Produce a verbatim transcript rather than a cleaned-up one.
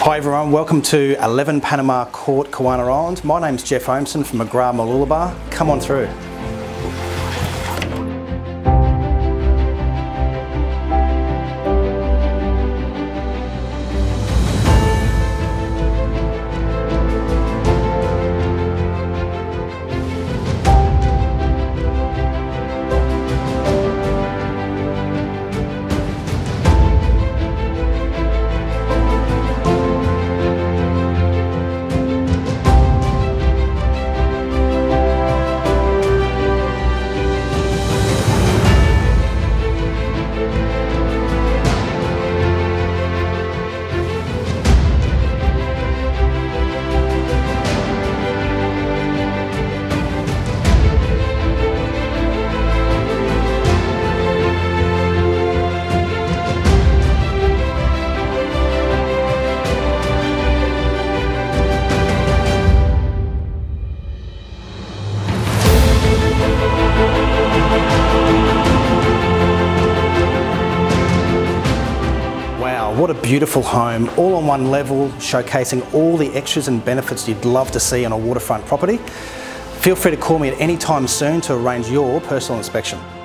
Hi everyone, welcome to eleven Panama Court, Kawana Island. My name's Jeff Holmeson from Mooloolaba. Come on through. What a beautiful home, all on one level, showcasing all the extras and benefits you'd love to see on a waterfront property. Feel free to call me at any time soon to arrange your personal inspection.